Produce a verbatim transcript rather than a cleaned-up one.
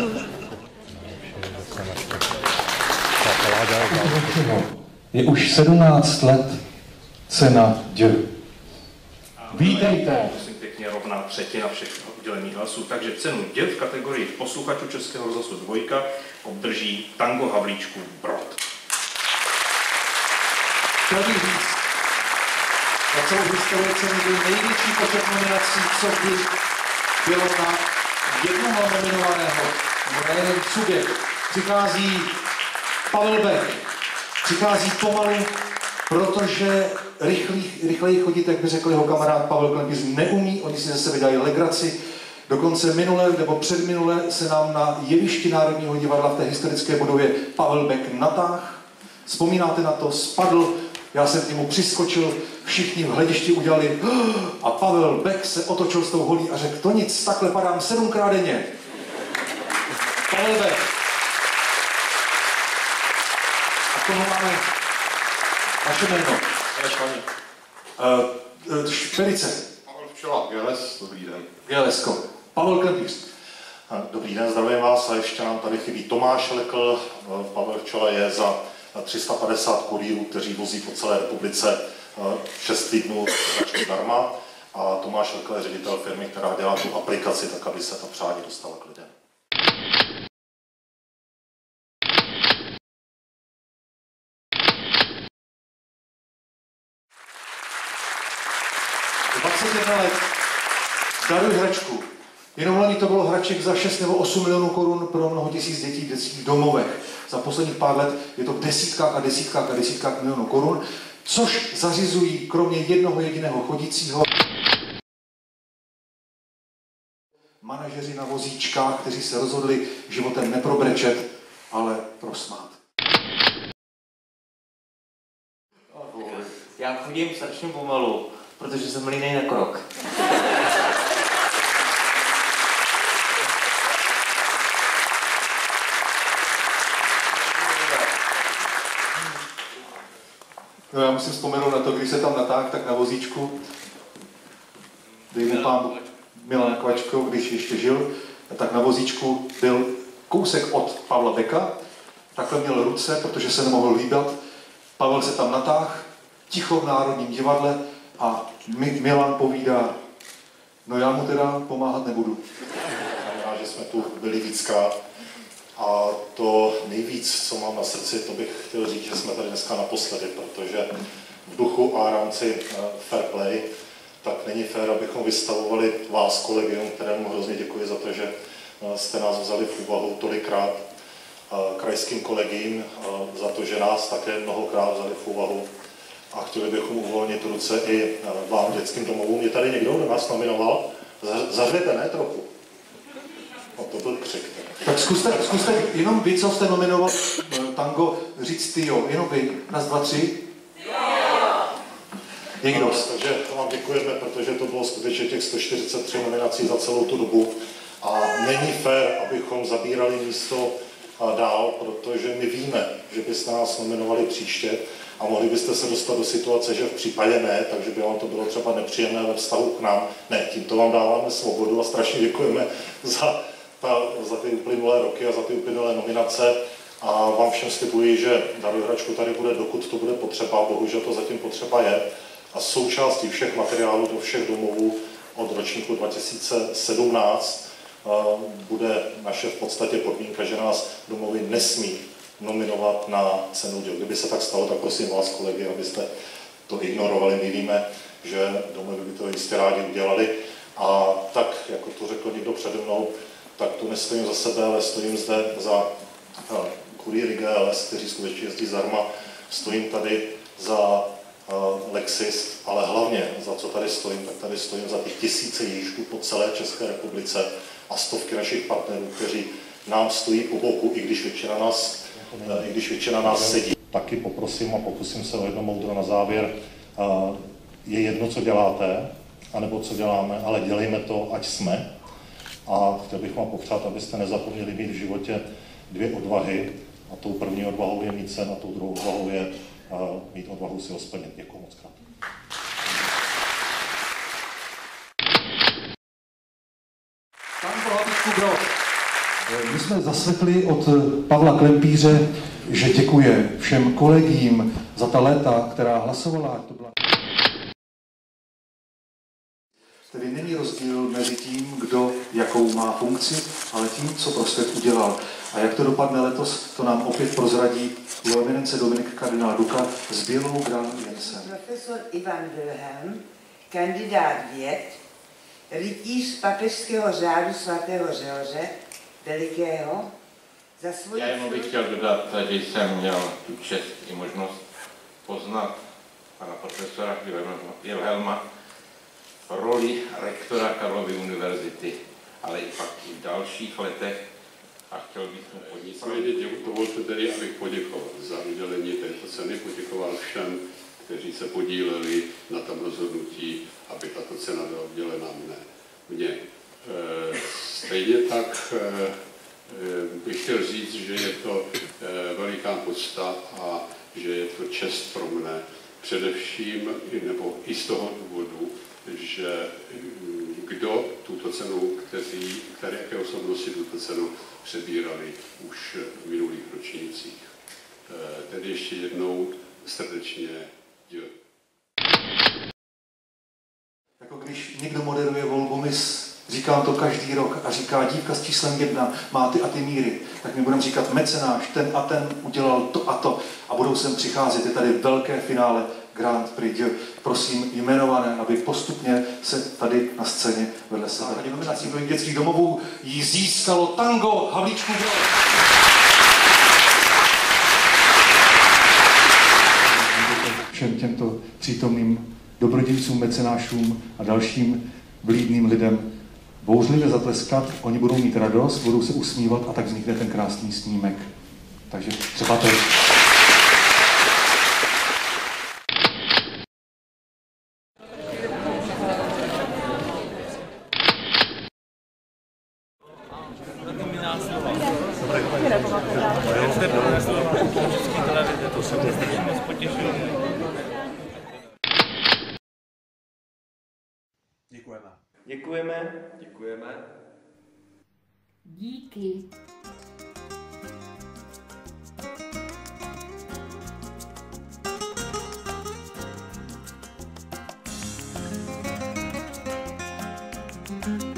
Je už sedmnáct let cena děl. Vítejte. Musím pěkně rovná třetina všech udělených hlasů. Takže cenu děl v kategorii posluchačů Českého rozhlasu dvojka obdrží Tango Havlíčků Brod. Chtěl bych říct, za celou historii ceny byl největší počet nominací, co by bylo na jednoho nominovaného, na jeden subjekt. Přichází Pavel Beck, přichází pomalu, protože rychlej, rychleji chodit, jak by řekl jeho kamarád Pavel Klempis, neumí, oni si ze sebe dělají legraci. Dokonce minule nebo předminule se nám na jevišti Národního divadla v té historické budově Pavel Beck natáhl. Vzpomínáte na to? Spadl, já jsem k němu přiskočil, všichni v hledišti udělali a Pavel Beck se otočil s tou holí a řekl, to nic, takhle padám sedmkrát denně. Pavel Beck. A tomu máme naše jméno. Uh, Špedice. Pavel Včela, G L S, dobrý den. G L S ko. Pavel Klempis. Dobrý den, zdravím vás a ještě nám tady chybí Tomáš Lekl. Pavel Včela je za tři sta padesát kurýrů, kteří vozí po celé republice šest týdnů zdarma. A Tomáš Lekl je ředitel firmy, která dělá tu aplikaci, tak aby se ta přání dostala k lidem. dvacet jedna let. Daruj hračku. Jenom loni to bylo hraček za šest nebo osm milionů korun pro mnoho tisíc dětí v dětských domovech. Za posledních pár let je to v desítkách a desítkách a desítkách milionů korun, což zařizují kromě jednoho jediného chodícího manažeři na vozíčkách, kteří se rozhodli životem neprobrečet, ale prosmát. Já chodím strašně pomalu, protože jsem línej na krok. No, já musím vzpomenout na to, když se tam natáhl, tak na vozíčku, dej mu pán Milan Kvačko, když ještě žil, tak na vozíčku byl kousek od Pavla Becka, takhle měl ruce, protože se nemohl hýbat. Pavel se tam natáhl, ticho v Národním divadle a Milan povídá, no já mu teda pomáhat nebudu. Znamená, že jsme tu byli víckrát. A to nejvíc, co mám na srdci, to bych chtěl říct, že jsme tady dneska naposledy, protože v duchu a rámci fair play, tak není fér, abychom vystavovali vás, kolegium, kterému hrozně děkuji za to, že jste nás vzali v úvahu tolikrát, krajským kolegiím, za to, že nás také mnohokrát vzali v úvahu a chtěli bychom uvolnit ruce i vám, dětským domovům. Je tady někdo, kdo nás nominoval? Zařvěte, ne trochu? No to byl křik. Tak zkuste, zkuste jenom vy, co jste nominoval tango, říct ty jo. Jenom vy. Nás dva, tři. Někdo. Takže vám děkujeme, protože to bylo skutečně těch sto čtyřicet tři nominací za celou tu dobu. A není fér, abychom zabírali místo dál, protože my víme, že byste nás nominovali příště a mohli byste se dostat do situace, že v případě ne, takže by vám to bylo třeba nepříjemné ve vztahu k nám. Ne, tímto vám dáváme svobodu a strašně děkujeme za, ta, za ty uplynulé roky a za ty uplynulé nominace. A vám všem slibuji, že Daruj hračku tady bude, dokud to bude potřeba, bohužel to zatím potřeba je. A součástí všech materiálů do všech domovů od ročníku dva tisíce sedmnáct bude naše v podstatě podmínka, že nás domovy nesmí nominovat na cenu děl. Kdyby se tak stalo, tak prosím vás, kolegy, abyste to ignorovali. My víme, že domovy by to jistě rádi udělali. A tak, jako to řekl někdo přede mnou, tak tu nestojím za sebe, ale stojím zde za kurýry G L S, kteří skutečně jezdí zdarma. Stojím tady za Lexis, ale hlavně za co tady stojím, tak tady stojím za ty tisíce jejížků po celé České republice a stovky našich partnerů, kteří nám stojí po boku, i když většina nás, i když většina nás sedí. Taky poprosím a pokusím se o jedno moudro na závěr. Je jedno, co děláte, anebo co děláme, ale dělejme to, ať jsme. A chtěl bych vám popřát, abyste nezapomněli mít v životě dvě odvahy. A tou první odvahou je mít sen a tou druhou odvahou je mít odvahu si ho splnit. Děkuji moc krát. Tango Havlíčků Brod. My jsme zaslechli od Pavla Klempíře, že děkuje všem kolegím za ta léta, která hlasovala. To byla... Tedy není rozdíl mezi tím, kdo jakou má funkci, ale tím, co pro svět udělal. A jak to dopadne letos, to nám opět prozradí jeho eminence Dominik kardinál Duka s Bělou Grán Jensen. Profesor Ivan Wilhelm, kandidát věd, rytíř papežského řádu svatého Řehoře Velikého, za svůj... Já jenom bych chtěl dodat, že jsem měl tu čest i možnost poznat pana profesora Wilhelma, roli rektora Karlovy univerzity, ale i pak i v dalších letech, a chtěl bych mu poděkovat. Dovolte tedy, abych poděkoval za udělení této ceny, poděkoval všem, kteří se podíleli na tom rozhodnutí, aby tato cena byla udělena mne. Mně. Stejně tak bych chtěl říct, že je to veliká podsta a že je to čest pro mne, především, nebo i z toho důvodu, že kdo tuto cenu, kteří, které jaké osobnosti tuto cenu přebírali už v minulých ročnících. Tedy ještě jednou srdečně děkuji. Jako když někdo moderuje volbu mis, říkám to každý rok a říká dívka s číslem jedna má ty a ty míry, tak my budeme říkat mecenáš, ten a ten udělal to a to a budou sem přicházet. Je tady velké finále Grand Prix. Prosím jmenované, aby postupně se tady na scéně vedle sebe. A nominací do dětských domovů jí získalo tango Havlíčkův Brod. Všem těmto přítomným dobrodějcům, mecenášům a dalším vlídným lidem bouřlivě zatleskat, oni budou mít radost, budou se usmívat a tak vznikne ten krásný snímek. Takže třeba to. Děkujeme. Děkujeme. Děkujeme. Díky. Thank you.